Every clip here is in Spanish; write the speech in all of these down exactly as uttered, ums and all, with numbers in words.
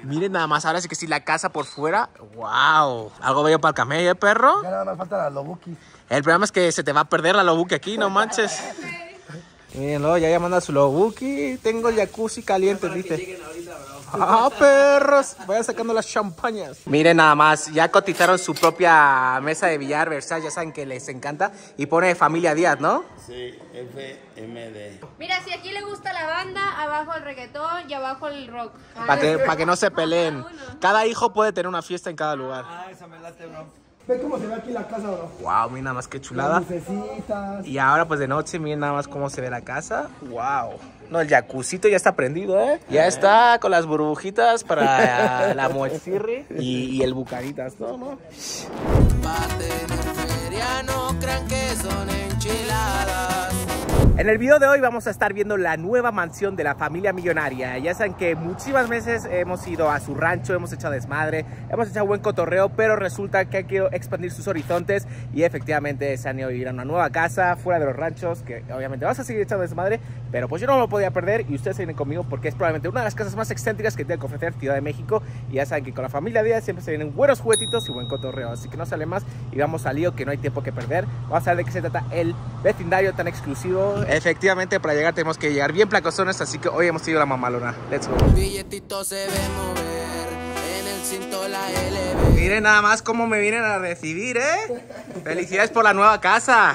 Miren nada más, ahora sí que sí, la casa por fuera. ¡Wow! Algo bello para el camello, ¿eh, perro? Ya nada más falta la Lobuki. El problema es que se te va a perder la Lobuki aquí, no manches. Mírenlo, ya llamando a su Lobuki. Tengo el jacuzzi caliente, dice. ¡Ah, perros! Vayan sacando las champañas. Miren nada más, ya cotizaron su propia mesa de billar, Versailles, ya saben que les encanta. Y pone Familia Díaz, ¿no? Sí, F M D. Mira, si aquí le gusta la banda, abajo el reggaetón y abajo el rock. Para que, pa que no se peleen. Cada hijo puede tener una fiesta en cada lugar. Ah, esa me late, bro. Ve cómo se ve aquí la casa, bro. Wow, miren nada más qué chulada. Las lucecitas. Y ahora pues de noche, miren nada más cómo se ve la casa. Wow. No, el jacuzzito ya está prendido, ¿eh? Ya está con las burbujitas para la mochirri y, y el bucaritas, ¿no? ¿no? Pa' tener feria no crean que son enchiladas. En el video de hoy vamos a estar viendo la nueva mansión de la familia millonaria. Ya saben que muchísimas veces hemos ido a su rancho, hemos echado desmadre, hemos echado buen cotorreo, pero resulta que han querido expandir sus horizontes y efectivamente se han ido a vivir a una nueva casa fuera de los ranchos, que obviamente vas a seguir echando desmadre, pero pues yo no me lo podía perder y ustedes se vienen conmigo porque es probablemente una de las casas más excéntricas que tiene que ofrecer Ciudad de México. Y ya saben que con la familia Díaz siempre se vienen buenos juguetitos y buen cotorreo, así que no sale más y vamos al lío, que no hay tiempo que perder. Vamos a ver de qué se trata el vecindario tan exclusivo. Efectivamente, para llegar tenemos que llegar bien placosones, así que hoy hemos ido a la mamalona. Let's go. Billetito se ve mover, en el cinto la L B. Miren nada más cómo me vienen a recibir, ¿eh? Felicidades por la nueva casa.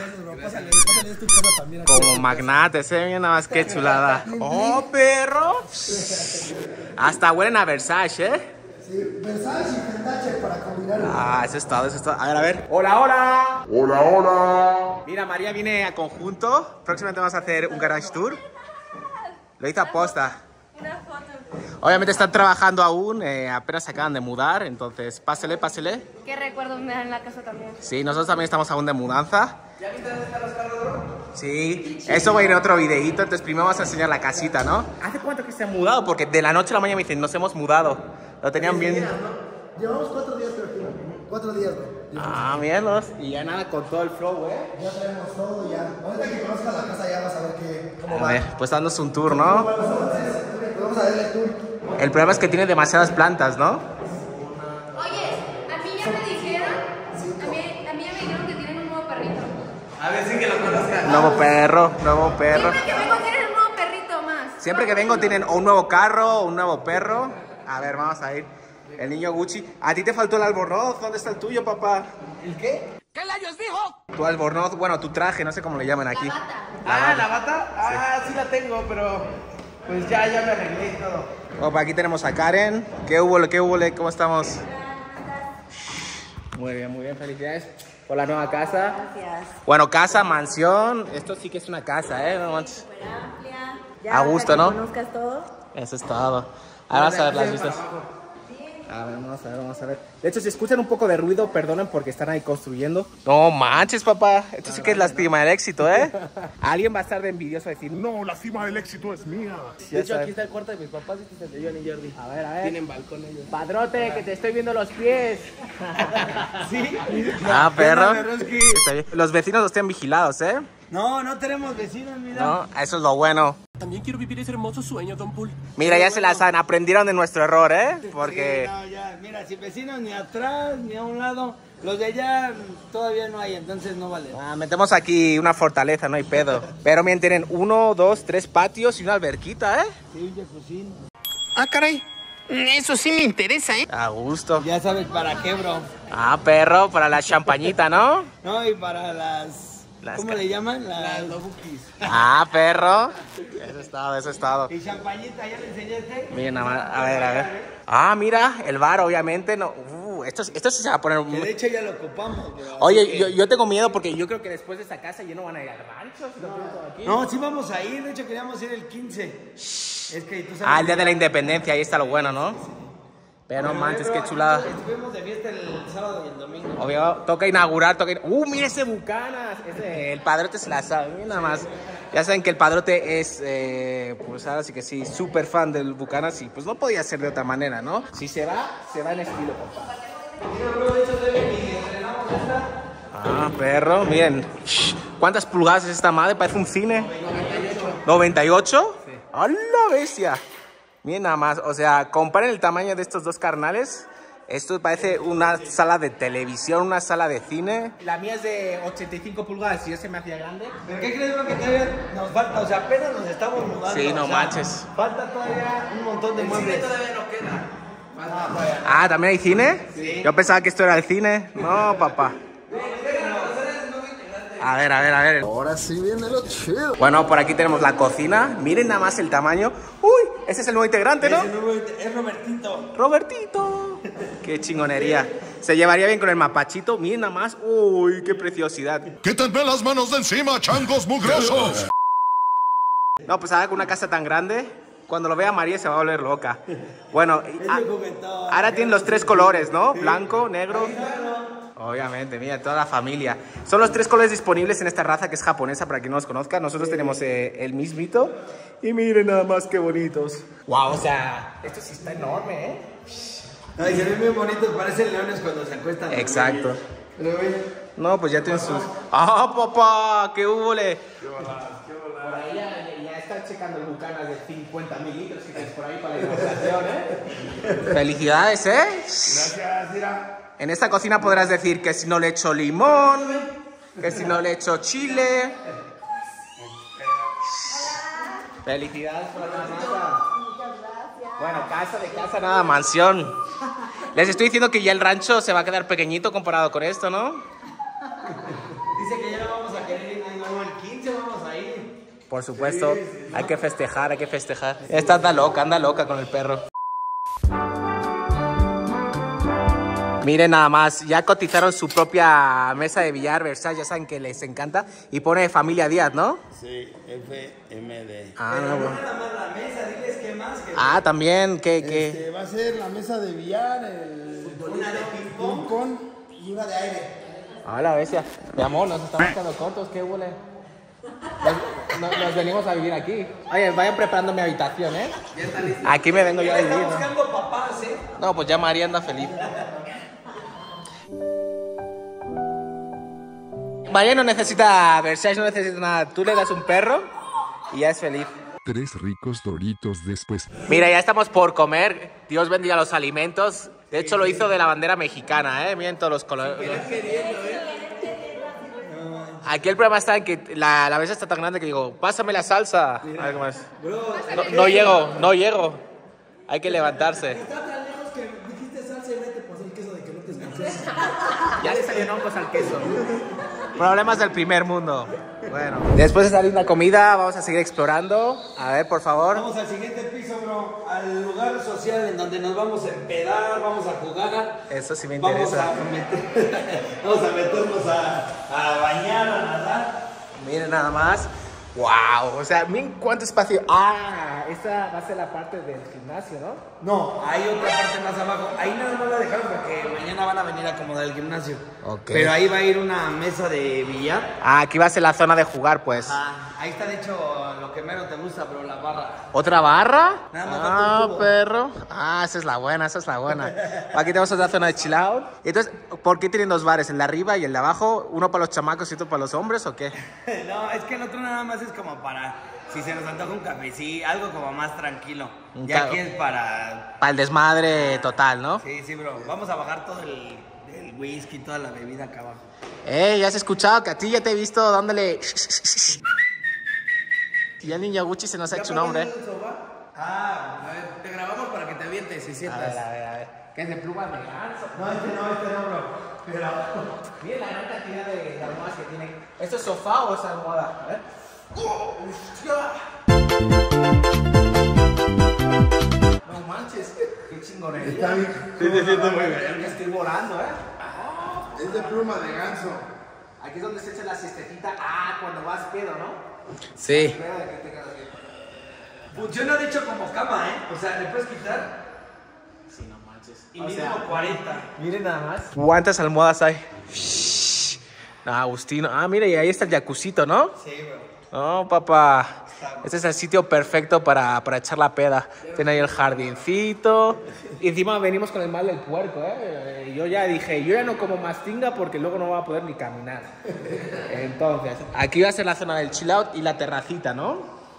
Como magnates, ¿eh? Miren nada más qué chulada. ¡Oh, perro! Hasta huelen a Versace, ¿eh? Sí, Versace y Versace para combinar. Ah, eso es todo, eso es todo. A ver, a ver. ¡Hola, hola! Hola, hola. Mira, María viene a conjunto. Próximamente vamos a hacer un garage tour. Lo hice a posta. Una foto. Obviamente están trabajando aún, eh, apenas se acaban de mudar, entonces pásele, pásele. ¿Qué recuerdos me dan en la casa también? Sí, nosotros también estamos aún de mudanza. ¿Ya viste dónde están los carros? Sí, eso va a ir en otro videito, entonces primero vamos a enseñar la casita, ¿no? ¿Hace cuánto que se han mudado? Porque de la noche a la mañana me dicen, nos hemos mudado. Lo tenían bien... Llevamos cuatro días, creo que. Cuatro días, bro. Ah, míralos. Y ya nada, con todo el flow, ¿eh? Ya tenemos todo, ya. Ahorita que conozcas la casa ya vas a ver que, cómo A va. ver, pues dándose un tour, ¿no? Pues vamos a darle tour. El problema es que tiene demasiadas plantas, ¿no? Oye, a mí ya me dijeron, a mí, a mí ya me dijeron que tienen un nuevo perrito. A ver si que lo conozcan. Nuevo perro, nuevo perro. Siempre que vengo tienen un nuevo perrito más. Siempre que vengo tienen o un nuevo carro o un nuevo perro. A ver, vamos a ir. El niño Gucci. A ti te faltó el albornoz. ¿Dónde está el tuyo, papá? ¿El qué? ¿Qué layos dijo? Tu albornoz, bueno, tu traje, no sé cómo le llaman aquí. La bata. Ah, ¿la bata? Ah, sí la tengo, pero pues ya, ya me arreglé y todo. Opa, aquí tenemos a Karen. ¿Qué hubo, qué hubo, ¿cómo estamos? Muy bien, muy bien, felicidades por la nueva casa. Gracias. Bueno, casa, mansión. Esto sí que es una casa, ¿eh? No manches. Súper amplia. Ya, A gusto, para que ¿no? conozcas todo. Eso es todo. Ahora vamos a ver las vistas. A ver, vamos a ver, vamos a ver. De hecho, si escuchan un poco de ruido, perdonen porque están ahí construyendo. No manches, papá. Esto sí que es la cima del éxito, ¿eh? Alguien va a estar de envidioso a decir, no, la cima del éxito es mía. De hecho, aquí está el cuarto de mis papás y este es el de John y Jordi. A ver, a ver. Tienen balcón ellos. Padrote, que te estoy viendo los pies. ¿Sí? Ah, perro. No, Roski. Está bien. Los vecinos los tienen vigilados, ¿eh? No, no tenemos vecinos, mira. No, eso es lo bueno. También quiero vivir ese hermoso sueño, Don Pool. Mira, ya se las saben, aprendieron de nuestro error, ¿eh? Porque... Sí, no, ya, mira, sin vecinos ni atrás ni a un lado. Los de allá todavía no hay, entonces no vale. Ah, metemos aquí una fortaleza, no hay pedo. Pero miren, tienen uno, dos, tres patios y una alberquita, ¿eh? Sí, un jacuzzi. Ah, caray. Eso sí me interesa, ¿eh? A gusto. Ya sabes para qué, bro. Ah, perro, para la champañita, ¿no? No, y para las... Las ¿Cómo ca- le llaman? Las lobukis. Ah, perro. Eso es todo, eso es todo. Y champañita, ¿ya le enseñaste? Miren, nada más, a ver, a ver. Ah, mira, el bar, obviamente. No. Uh, esto, esto sí se va a poner... Que de muy- hecho ya lo ocupamos, bro. Oye, Así que- yo, yo tengo miedo porque yo creo que después de esta casa ya no van a ir al rancho. Si lo tienen todo aquí. No, sí vamos a ir, de hecho queríamos ir el quince. Es que tú sabes... Ah, el día de la independencia, ahí está lo bueno, ¿no? Pero no manches, qué chulada. Estuvimos de fiesta el sábado y el domingo. Obvio, toca inaugurar, toca... in- ¡Uh, mira ese Bucanas! Ese, el padrote se la sabe, mira nada más. Ya saben que el padrote es, eh, pues ahora sí que sí, súper fan del Bucanas y pues no podía ser de otra manera, ¿no? Si se va, se va en estilo, papá. Ah, perro, miren. ¿Cuántas pulgadas es esta madre? Parece un cine. noventa y ocho. noventa y ocho. Sí. ¡A la bestia! Miren nada más, o sea, comparen el tamaño de estos dos carnales. Esto parece una sala de televisión, una sala de cine. La mía es de ochenta y cinco pulgadas y ese me hacía grande. ¿Pero qué crees lo que todavía nos falta? O sea, apenas nos estamos mudando. Sí, no o sea, manches. Falta todavía un montón de muebles. Todavía no queda. Ah, ¿también hay cine? Sí. Yo pensaba que esto era el cine. No, papá. A ver, a ver, a ver. Ahora sí viene lo chido. Bueno, por aquí tenemos la cocina. Miren nada más el tamaño. Uy, ese es el nuevo integrante, ¿no? Ese nuevo- es Robertito. Robertito. Qué chingonería. Se llevaría bien con el mapachito. Miren nada más. Uy, qué preciosidad. ¡Quítenme las manos de encima, changos mugrosos! No, pues ahora con una casa tan grande, cuando lo vea María se va a volver loca. Bueno, a- ahora tienen los tres colores, ¿no? Blanco, negro. Obviamente, mira, toda la familia. Son los tres colores disponibles en esta raza que es japonesa, para quien no los conozca. Nosotros tenemos eh, el mismito. Y miren nada más qué bonitos. Wow, o sea, esto sí está enorme, ¿eh? Ay, se ven bien bonitos, parecen leones cuando se acuestan. Exacto. Pero, güey, No, pues ya tienen sus... ¡Ah, papá! ¡Qué húbole! Por ahí ya, ya están checando el bucanas de cincuenta mil litros que tienes por ahí para la inauguración, ¿eh? Felicidades, ¿eh? Gracias, mira. En esta cocina podrás decir que si no le echo limón, que si no le echo chile. Felicidades por la casa. Bueno, casa de casa, nada, mansión. Les estoy diciendo que ya el rancho se va a quedar pequeñito comparado con esto, ¿no? dice que ya no vamos a querer ir, no, el quince vamos a ir. Por supuesto, hay que festejar, hay que festejar. Esta anda loca, anda loca con el perro. Miren nada más, ya cotizaron su propia mesa de billar, Versailles, ya saben que les encanta. Y pone Familia Díaz, ¿no? Sí, F M D. Ah, Pero no, no bueno. nada más la mesa, diles qué más. Que Ah, también, ¿qué, qué? Este, va a ser la mesa de billar, el una de ping-pong. ping-pong y una de aire. Ah, la bestia. Mi amor, nos estamos quedando cortos, qué huele. Nos, nos- nos venimos a vivir aquí. Oye, vayan preparando mi habitación, ¿eh? Aquí me vengo yo a vivir, Está ¿no? buscando papás, ¿eh? No, pues ya María anda feliz. María no necesita Versailles, no necesita nada. Tú le das un perro y ya es feliz. Tres ricos doritos después. Mira, ya estamos por comer. Dios bendiga los alimentos. De hecho, lo hizo de la bandera mexicana, ¿eh? Miren todos los colores. Aquí el problema está en que la, la mesa está tan grande que digo, pásame la salsa. Algo más. No, no llego, no llego. Hay que levantarse. Está tan lejos que dijiste salsa y vete por el queso de que no te escuches. Ya le salieron hongos al queso. Problemas del primer mundo. Bueno. Después de esta linda comida, vamos a seguir explorando. A ver, por favor. Vamos al siguiente piso, bro. Al lugar social en donde nos vamos a empedar, vamos a jugar. Eso sí me Vamos interesa. a, meter- vamos a meternos a, a bañar, a nadar. Miren nada más. Wow, o sea, miren cuánto espacio. Ah, esta va a ser la parte del gimnasio, ¿no? No, hay otra parte más abajo. Ahí nada más la dejaron porque mañana van a venir a acomodar el gimnasio. Ok. Pero ahí va a ir una mesa de billar. Ah, aquí va a ser la zona de jugar, pues. Ah, ahí está de hecho lo que menos te gusta, pero la barra. ¿Otra barra? Nada más falta Ah, un tubo. perro. Ah, esa es la buena, esa es la buena. Aquí tenemos otra zona de chill out. Entonces, ¿por qué tienen dos bares? ¿El de arriba y el de abajo? ¿Uno para los chamacos y otro para los hombres o qué? No, es que el otro nada más es como para, si se nos antoja un café, sí, algo como más tranquilo. Un Ya ca- aquí es para... Para el desmadre total, ¿no? Sí, sí, bro. Vamos a bajar todo el, el whisky, toda la bebida acá abajo. Eh, ya has escuchado que a ti ya te he visto dándole... Y al niño Gucci se nos ha hecho un nombre. Ah, A ver, te grabamos para que te avientes y A sientas. ver, a ver, a ver. ¿Qué es de pluma de ganso? no, este no, este no, bro. Pero... Miren la gran cantidad de, de almohadas que tienen. ¿Esto es sofá o es almohada? ¿Eh? ¡Oh, hostia! No manches, qué chingonería. Está bien. Sí, te siento muy bien. Estoy volando, ¿eh? Es de pluma de ganso. Aquí es donde se echa la siestecita. Ah, cuando vas pedo, ¿no? Sí. Pedo de que te quedas bien. Funciona de hecho como cama, ¿eh? O sea, le puedes quitar Sí, no manches. y O mínimo sea, cuarenta. miren nada más. ¿Cuántas almohadas hay? No, Agustino. Ah, mira, y ahí está el jacuzito, ¿no? Sí, bro. No, papá. Este es el sitio perfecto para, para echar la peda. Tiene ahí el jardincito. Y encima venimos con el mal del puerco, ¿eh? Eh, Yo ya dije, yo ya no como más tinga porque luego no voy a poder ni caminar. Entonces, aquí va a ser la zona del chill out y la terracita, ¿no?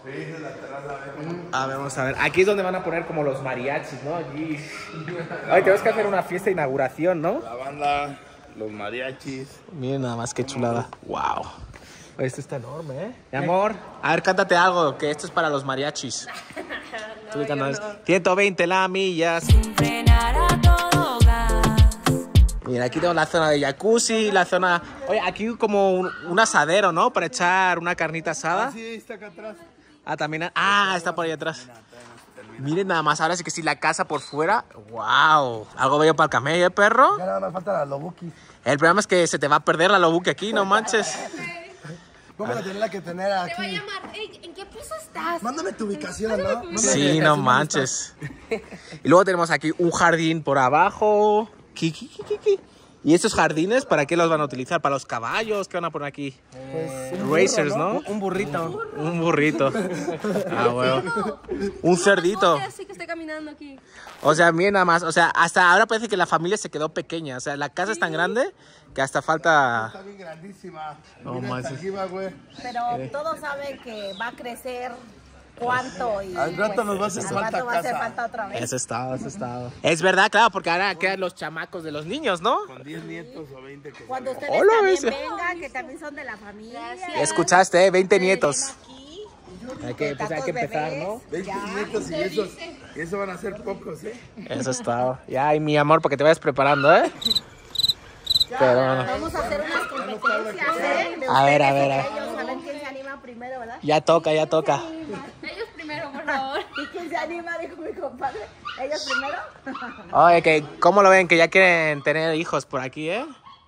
A ver, vamos a ver. Aquí es donde van a poner como los mariachis, ¿no? Allí. Ay, tenemos que hacer una fiesta de inauguración, ¿no? La banda, los mariachis. Miren nada más qué chulada. Wow. Esto está enorme, ¿eh? Mi amor, a ver, cántate algo, que esto es para los mariachis. No, yo no. ciento veinte la millas. Frenar a todo gas. Mira, aquí tenemos la zona de jacuzzi, la zona... Oye, aquí como un, un asadero, ¿no? Para echar una carnita asada. Sí, está acá atrás. Ah, también... Ah, está por ahí atrás. Miren nada más, ahora sí que sí, la casa por fuera. ¡Wow! Algo bello para el camello, ¿eh, perro? Ya nada más falta la Lobuki. El problema es que se te va a perder la Lobuki aquí, no manches. Vamos a tenerla que tener Te va a aquí. llamar. Ey, ¿en qué piso estás? Mándame tu ubicación, ¿no? Mándame Sí, tu no ubicación, manches. Y luego tenemos aquí un jardín por abajo. Ki, ki, ki, ki, ki. ¿Y estos jardines para qué los van a utilizar? ¿Para los caballos? ¿Qué van a poner aquí? Pues, Racers, ¿no? Un burrito. Un burrito. Ah, bueno. Un cerdito. Así que estoy caminando aquí. O sea, miren nada más. O sea, hasta ahora parece que la familia se quedó pequeña. O sea, la casa es tan grande que hasta falta... Está bien grandísima. No Mira manches. hasta aquí va, güey. Pero todos saben que va a crecer cuánto y Al rato nos va a hacer al falta rato va a hacer casa. falta otra vez. Eso estado, eso estado. Es verdad, claro, porque ahora quedan los chamacos de los niños, ¿no? Con diez nietos o veinte que Cuando salgan. ustedes Hola, también ese. vengan, que también son de la familia. Escuchaste, ¿eh? veinte Ustedes nietos. ven aquí, Hay que, pues, hay que tantos empezar, bebés, ¿no? veinte ya. nietos y esos, y eso van a ser pocos, ¿eh? Eso está. Ya, y mi amor, para que te vayas preparando, ¿eh? Pero bueno. Vamos a hacer unas competencias, ¿eh? De A ver, a ustedes, ver, a ver. porque ellos saben quién se anima primero, ¿verdad? Ya toca, ya toca. Ellos primero, por favor. ¿Y quién se anima? Dijo mi compadre. ¿Ellos primero? Oye, que ¿cómo lo ven? Que ya quieren tener hijos por aquí, ¿eh?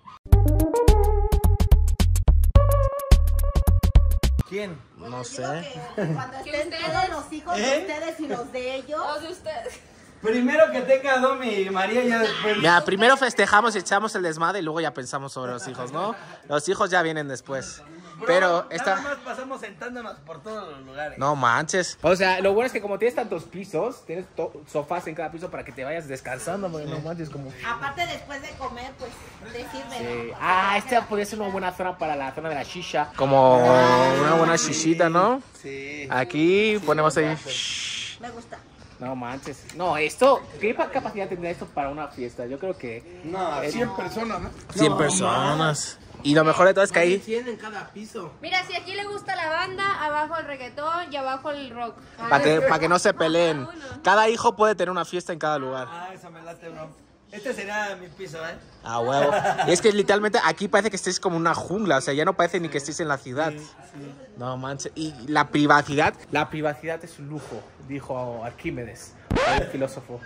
¿Quién? No sé. Que cuando estén todos los hijos de ustedes y los de ellos. Todos de ustedes. Primero que tenga Domi y María, ya después. Mira, primero festejamos y echamos el desmadre y luego ya pensamos sobre los hijos, ¿no? Los hijos ya vienen después. Pero Nada esta... más pasamos sentándonos por todos los lugares. No manches. O sea, lo bueno es que como tienes tantos pisos, tienes sofás en cada piso para que te vayas descansando, porque no manches como... Aparte, después de comer, pues te sirven. Sí. Ah, esta podría ser una buena zona para la zona de la shisha. Como una buena shishita, ¿no? Sí. Aquí ponemos ahí... Me gusta. No manches. No, esto, ¿qué pa- capacidad tendría esto para una fiesta? Yo creo que No, cien personas, ¿no? cien personas. Y lo mejor de todo es que ahí... cien en cada piso. Mira, si aquí le gusta la banda, abajo el reggaetón y abajo el rock. Para que, pa' que no se peleen. Cada hijo puede tener una fiesta en cada lugar. Ah, esa me late, bro. Este será mi piso, ¿eh? Ah, huevo. Y es que literalmente aquí parece que estéis como una jungla. O sea, ya no parece ni que estéis en la ciudad. No manches. Y la privacidad, la privacidad es un lujo, dijo Arquímedes, el filósofo.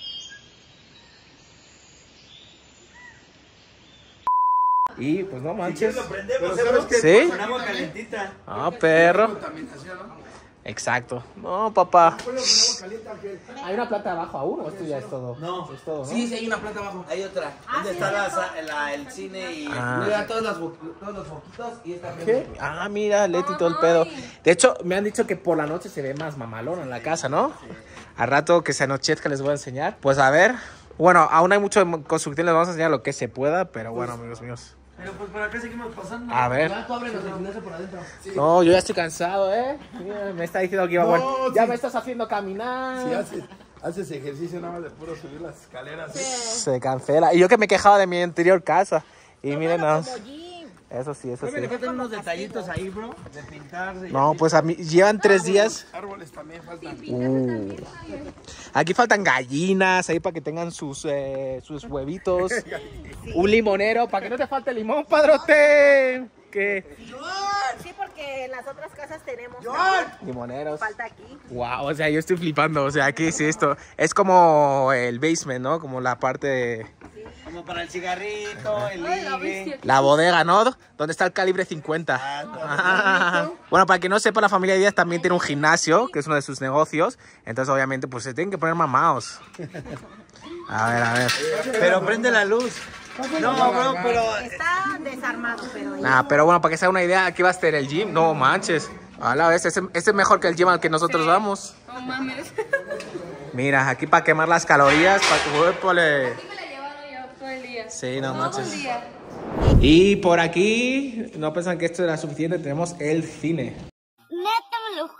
Y pues no manches. Lo prendemos, Pero ¿sabes ¿eh? qué? ¿Sí? Con agua calentita. Ah, perro. Contaminación, ¿no? Exacto. No, papá. Ponlo con agua caliente, Ángel. ¿Hay una planta abajo aún o esto ya es todo? No. Es todo, ¿no? Sí, sí, hay una planta abajo. Hay otra. ¿Dónde está la, sa- la- el cine y Ah. mira, todos, los, bo- todos los foquitos y esta ¿Qué? Ah, mira, Leti, todo el pedo. De hecho, me han dicho que por la noche se ve más mamalón en la casa, ¿no? Al rato que se anochezca les voy a enseñar. Pues a ver. Bueno, aún hay mucho en construcción, les vamos a enseñar lo que se pueda, pero bueno, amigos míos. Pero pues por acá seguimos pasando. A ver. Ya, tú ábrenos el gimnasio por adentro. No, yo ya estoy cansado, ¿eh? Mira, me está diciendo que iba No, bueno. Ya sí. me estás haciendo caminar. Si haces, haces ejercicio nada más de puro subir las escaleras. ¿eh? Se cancela. Y yo que me quejaba de mi anterior casa. Y miren, no. Como Jim. Eso sí, eso Me le sí. faltan unos detallitos ahí, bro. De pintarse. y No, así. pues a mí llevan tres días. Árboles también faltan. Uh. Aquí faltan gallinas ahí para que tengan sus, eh, sus huevitos. Un limonero para que no te falte limón, padrote. ¿Qué? Sí, porque en las otras casas tenemos. Limoneros. Falta aquí. Wow, o sea, yo estoy flipando. O sea, ¿qué es esto? Es como el basement, ¿no? Como la parte de Como para el cigarrito, el ligue. la bodega, ¿no? Donde está el calibre cincuenta. Ah. Bueno, para que no sepa, la familia Díaz también tiene un gimnasio, que es uno de sus negocios. Entonces, obviamente, pues se tienen que poner mamados. A ver, a ver. Pero prende la luz. No, bro, pero Está desarmado, pero. Nah, pero bueno, para que se haga una idea, aquí va a estar el gym. No manches. A la vez, este, este es mejor que el gym al que nosotros vamos. No mames. Mira, aquí para quemar las calorías, para que huépole. Aquí me la llevaron yo todo el día. Sí, no Todo manches. el día. Y por aquí, no pensan que esto era suficiente, tenemos el cine. ¿Neta me lo juras?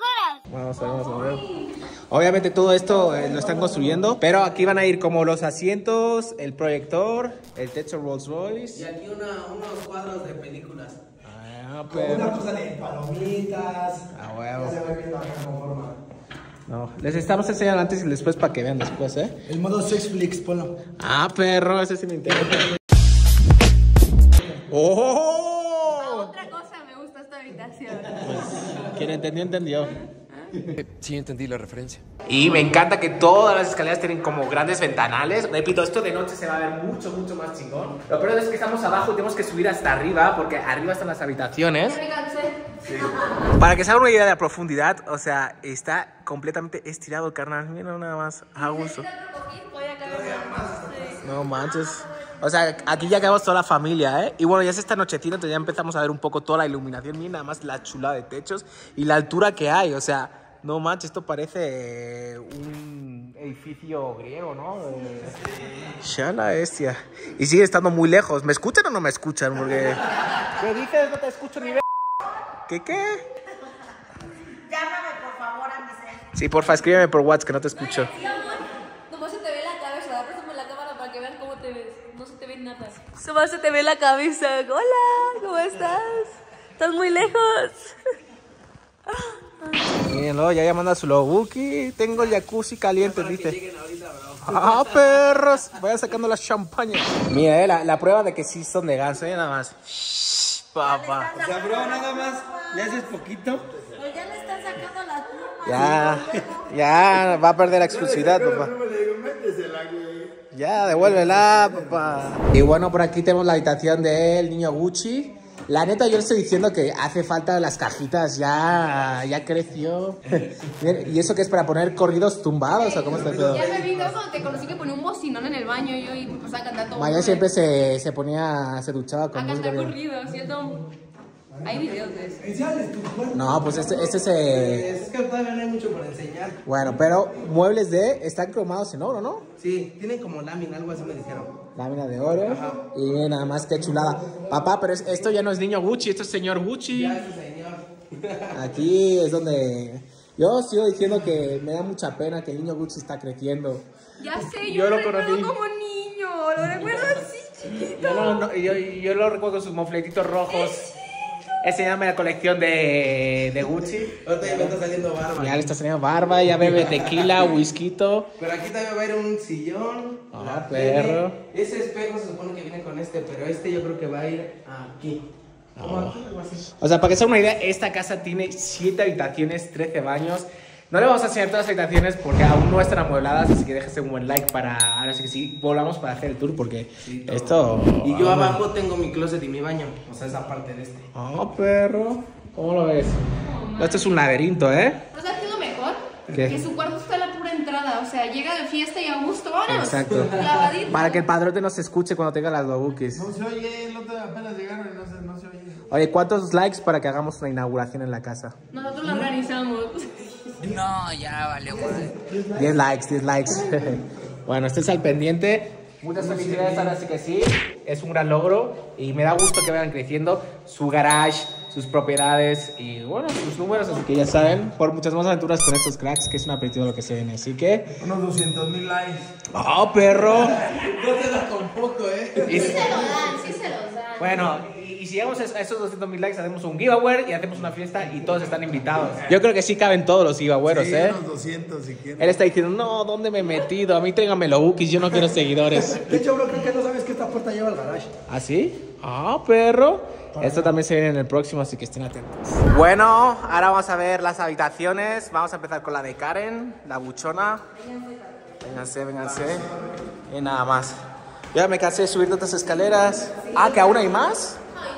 Vamos a ver, vamos a ver. Obviamente todo esto eh, lo están construyendo, pero aquí van a ir como los asientos, el proyector, el techo Rolls Royce. Y aquí una, unos cuadros de películas. Ah, Como pero... una cosa de palomitas. Ah, huevo. Ya se va viendo acá como forma. No, les estamos enseñando antes y después para que vean después, ¿eh? El modo Sexflix, ponlo. Ah, perro, ese sí me interesa. ¡Oh! Otra cosa me gusta esta habitación. Quien entendió, entendió. Sí, entendí la referencia. Y me encanta que todas las escaleras tienen como grandes ventanales. Repito, esto de noche se va a ver mucho, mucho más chingón. Lo peor es que estamos abajo y tenemos que subir hasta arriba porque arriba están las habitaciones. Ya me cansé. Sí. Para que se hagan una idea de la profundidad, o sea, está completamente estirado el carnal. Mira nada más, a gusto. No manches. O sea, aquí ya quedamos toda la familia, ¿eh? Y bueno, ya se está anocheciendo, entonces ya empezamos a ver un poco toda la iluminación. Miren nada más la chulada de techos y la altura que hay. O sea, no manches, esto parece eh, un edificio griego, ¿no? Eh, ya la bestia. Y sigue estando muy lejos. ¿Me escuchan o no me escuchan? Porque... ¿Qué dices? No te escucho ni ver. ¿Qué qué? Llámame por favor a mi cel. Sí, porfa, escríbeme por WhatsApp que no te escucho. Sí, amor. Nomás se te ve la cabeza. Préstame la cámara para que vean cómo te ves. No se te ve nada. Nomás se te ve la cabeza. Hola, ¿cómo estás? Estás muy lejos. Mírenlo, ya llamando a su Lobuki. Tengo el jacuzzi caliente, dice. Ah, perros. Vayan sacando la champaña. Mira, eh, la, la prueba de que sí son de ganso, eh, nada más. Shh, papá. O sea, bro, nada más le haces poquito. Pues ya le están sacando la pluma. Ya, ya va a perder la exclusividad, papá. Ya, devuélvela, papá. Y bueno, por aquí tenemos la habitación del niño Gucci. La neta, yo le estoy diciendo que hace falta las cajitas, ya, ya creció. ¿Y eso qué es para poner corridos tumbados o cómo está el pedo? Ya me vi cuando te conocí que ponía un bocinón en el baño yo y pues a cantar todo. Maya siempre se, se ponía, se duchaba con a música. cantar corridos, ¿cierto? Hay videos de eso. No, pues este, este se... Es que todavía no hay mucho por enseñar. Bueno, pero muebles de... Están cromados en oro, ¿no? Sí, tienen como lámina, algo así me dijeron. Lámina de oro. Ajá. Y nada más, qué chulada. Papá, pero es, esto ya no es niño Gucci, esto es señor Gucci. Ya ese señor. Aquí es donde... Yo sigo diciendo que me da mucha pena que el niño Gucci está creciendo. Ya sé, Yo yo, lo lo recuerdo conocí. como niño. Lo recuerdo así, chiquito. Yo, no, no, yo, yo lo recuerdo con sus mofletitos rojos. Enséñame la colección de, de Gucci. Ahorita ya me está saliendo barba. Ya le está saliendo barba, ya bebe tequila, whisky. Pero aquí también va a ir un sillón. Ah, la perro. tele. Ese espejo se supone que viene con este, pero este yo creo que va a ir aquí. Como aquí, algo así. O sea, para que se hagan una idea, esta casa tiene siete habitaciones, trece baños. No le vamos a enseñar todas las habitaciones porque aún no están amuebladas, así que déjese un buen like para... Ahora sí que sí, volvamos para hacer el tour porque Sí, todo. esto... Y yo abajo tengo mi closet y mi baño. O sea, esa parte de este. Oh, perro. ¿Cómo lo ves? Esto es un laberinto, ¿eh? ¿No sabes qué es lo mejor? ¿Qué? Que su cuarto está a la pura entrada. O sea, llega de fiesta y a gusto. ¡Vámonos! Exacto. Clavadito. Para que el padrote nos escuche cuando tenga las lobukis. No se oye, el otro apenas llegaron y no se, no se oye. Oye, ¿cuántos likes para que hagamos una inauguración en la casa? Nosotros lo organizamos. No, ya vale, güey. diez likes, diez likes. Bueno, estés al pendiente. Muchas felicidades, ahora sí que sí. Es un gran logro y me da gusto que vayan creciendo su garage, sus propiedades y bueno, sus números. Así que ya saben, por muchas más aventuras con estos cracks, que es un aperitivo lo que se viene. Así que... Unos doscientos mil likes. ¡Oh, perro! No te das con poco, eh. Y- Sí se lo dan, sí se los dan. Bueno, y, y si llegamos a esos doscientos mil likes, hacemos un giveaway y hacemos una fiesta y todos están invitados. Yo creo que sí caben todos los giveaways, Sí, ¿eh? unos doscientos si quieren. Él está diciendo, no, ¿dónde me he metido? A mí tráigame los bookies, yo no quiero seguidores. De hecho, bro, creo que no sabes que esta puerta lleva al garage. ¿Ah, sí? Ah, perro. Esto también se viene en el próximo, así que estén atentos. Bueno, ahora vamos a ver las habitaciones. Vamos a empezar con la de Karen, la buchona. Vénganse, vénganse. Y nada más. Ya me cansé de subir tantas escaleras. Ah, ¿que aún hay más?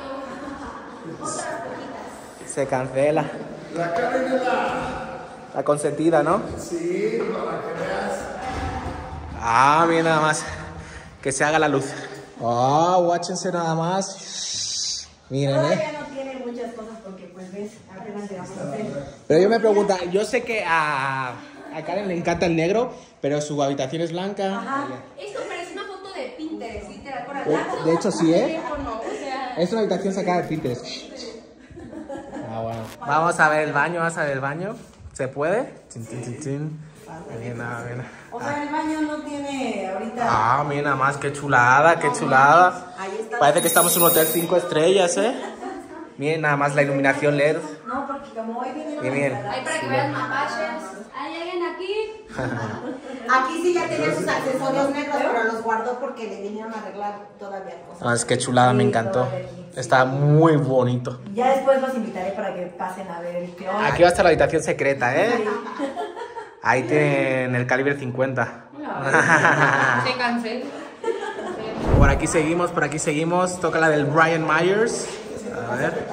Se cancela. La Karen es la... La consentida, ¿no? Sí, para que veas. Ah, bien, nada más. Que se haga la luz. Ah, oh, guáchense nada más. Miren, eh. Todavía no tiene muchas cosas porque pues ves, apenas llegamos a hacer. Pero yo me pregunto, yo sé que a, a Karen le encanta el negro, pero su habitación es blanca. Ajá. Esto parece una foto de Pinterest, literal. Con De, de hecho, sí, ¿eh? teléfono, o sea. Es una habitación sacada de Pinterest. Ah, bueno. Vamos a ver el baño, vamos a ver el baño. ¿Se puede? Tin, tin, tin, tin. Mira, mira. O sea, el baño no tiene ahorita. Ah, mira nada más, qué chulada, qué chulada. Ahí está. Parece que estamos en un hotel cinco estrellas, ¿eh? Miren nada más la iluminación L E D. No, porque como hoy vinieron. Y bien. Ahí para que vean mapaches. ¿Hay alguien aquí? Aquí sí ya tenía sus accesorios negros, pero los guardó porque le vinieron a arreglar todavía cosas. Ah, es que chulada, me encantó. Está muy bonito. Ya después los invitaré para que pasen a ver qué onda. Aquí va a estar la habitación secreta, ¿eh? Ahí tienen el calibre cincuenta. Se cancela. Por aquí seguimos, por aquí seguimos. Toca la del Brian Myers. A ver.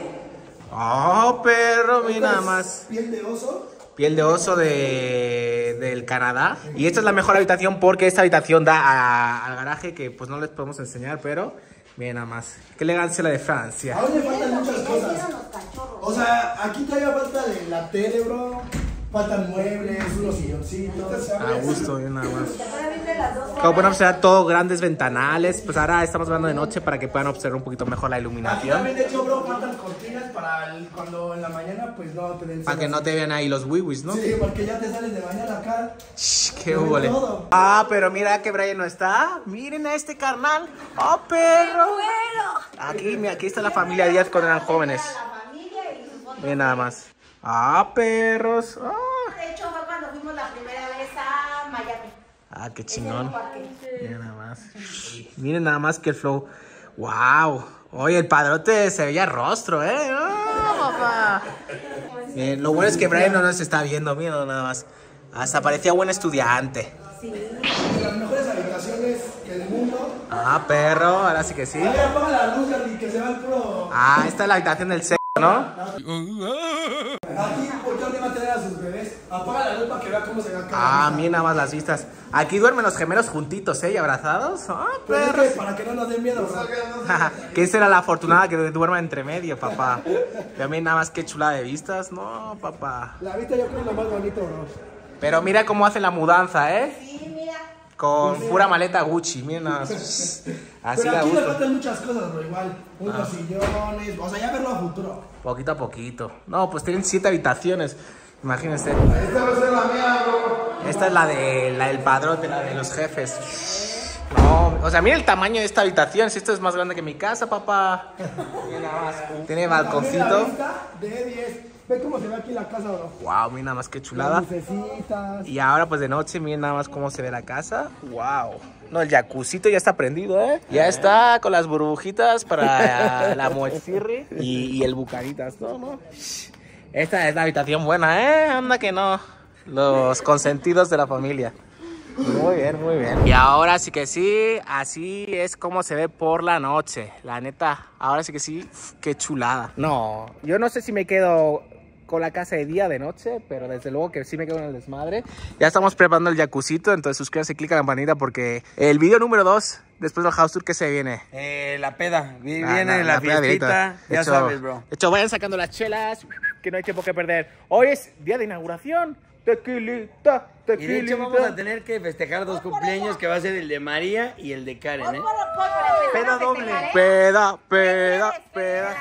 Oh, perro, mira nada más. Piel de oso. Piel de oso de, del Canadá. Y esta es la mejor habitación porque esta habitación da a, al garaje que pues no les podemos enseñar, pero miren nada más. Qué elegancia la de Francia. Aún le faltan muchas cosas. O sea, aquí todavía falta de la tele, bro. Faltan muebles, unos silloncitos. A gusto, bien nada más. Como pueden observar, todo grandes ventanales. Pues ahora estamos hablando de noche para que puedan observar un poquito mejor la Aquí iluminación. también, de hecho, bro, faltan cortinas para el- cuando en la mañana, pues no te den. Para que no te vean ahí los wiwis, ¿no? Sí, porque ya te sales de mañana acá. Shh, qué Lo ven huele. todo. Ah, pero mira que Brian no está. Miren a este carnal. Oh, perro. Aquí, mira, aquí está la familia Díaz cuando eran jóvenes. Miren nada más. Ah, perros. Ah, De hecho, fue cuando fuimos la primera vez a Miami. ah, qué chingón. Miren nada más. Miren nada más que el flow. Wow. Oye, el padrote se veía rostro, ¿eh? Oh, papá. Bien, lo bueno es que Brian no nos está viendo, miren nada más. Hasta parecía buen estudiante. De las mejores habitaciones del mundo. Ah, perro, ahora sí que sí. A ver, apaga la luz, Gardi, que se va el puro. Ah, esta es la habitación del sexo, ¿no? Aquí, ¿por qué va a tener a sus bebés? Apaga la luz para que vea cómo se ve acá. Ah, miren nada más las vistas. Aquí duermen los gemelos juntitos, ¿eh? Y abrazados. Ah, Pero es perros. que para que no nos den miedo, bro. Que será la afortunada que duerma entre medio, papá. También nada más que chulada de vistas. No, papá. La vista yo creo que es lo más bonito, bro. Pero mira cómo hacen la mudanza, ¿eh? Sí, mira. Con pura maleta Gucci, miren nada más. Así Pero la aquí le gusto. faltan muchas cosas, bro, igual. Unos sillones, o sea, ya verlo a futuro. Poquito a poquito. No, pues tienen siete habitaciones. Imagínense. Esta va a ser la mía, bro. Esta es la de la del padrote, la de los jefes. No, o sea, mira el tamaño de esta habitación. Si esto es más grande que mi casa, papá. Mira nada más. Tiene También la balconcito. vista de diez. Ve cómo se ve aquí la casa, bro. Wow, mira nada más que Las chulada. lucecitas. Y ahora pues de noche, miren nada más cómo se ve la casa. Wow. No, el jacuzzito ya está prendido, ¿eh? Ya está con las burbujitas para la mochirri y, y el bucaritas, ¿no? ¿no? Esta es la habitación buena, ¿eh? Anda que no. Los consentidos de la familia. Muy bien, muy bien. Y ahora sí que sí, así es como se ve por la noche. La neta, ahora sí que sí, uf, qué chulada. No, yo no sé si me quedo con la casa de día, de noche, pero desde luego que sí me quedo en el desmadre. Ya estamos preparando el jacuzzito, entonces suscríbanse, clic a la campanita porque el video número dos, después del house tour, ¿qué se viene? Eh, la peda. Vi- Ah, Viene no, la, peda fiestita. directa. Ya Hecho- sabes, bro. De hecho, vayan sacando las chelas, que no hay tiempo que perder. Hoy es día de inauguración. Tequilita, Y tequilita. de hecho vamos a tener que festejar dos cumpleaños que va a ser el de María y el de Karen, ¿eh? Peda doble. Peda, peda, peda.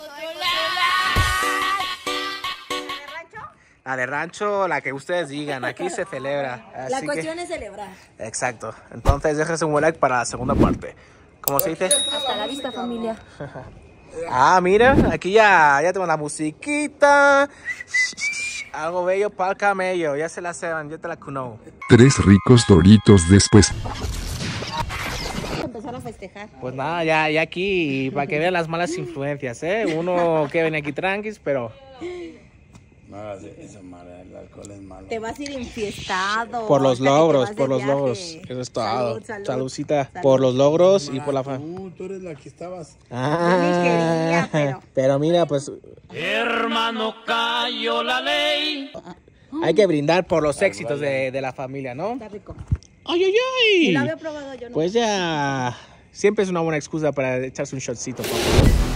La de rancho, la que ustedes digan, aquí se celebra. La Así cuestión que, es celebrar. exacto. Entonces déjense un buen like para la segunda parte. ¿Cómo se dice? Hasta la vista, familia. Ah, mira, aquí ya, ya tengo la musiquita. Algo bello para el camello, ya se la sepan, ya te la cuno. Tres ricos doritos después. Empezar a festejar. Pues nada, ya, ya aquí, para que vean las malas influencias, ¿eh? Uno que viene aquí tranquis, pero... No hagas eso, Mara, el alcohol es malo. Te vas a ir enfiestado. Por los hasta que te logros, vas por de los viaje. logros. Eso es todo. Salud, salud. Saludcita. Salud. Por los logros y por la fa... Tú, tú eres la que estabas. Ah, Yo ni quería, pero- pero mira, pues Hermano, cayó la ley. hay que brindar por los éxitos de, de la familia, ¿no? Está rico. ¡Ay, ay, Y lo ay! había probado yo. ¿no? Pues ya, siempre es una buena excusa para echarse un shotcito, papá.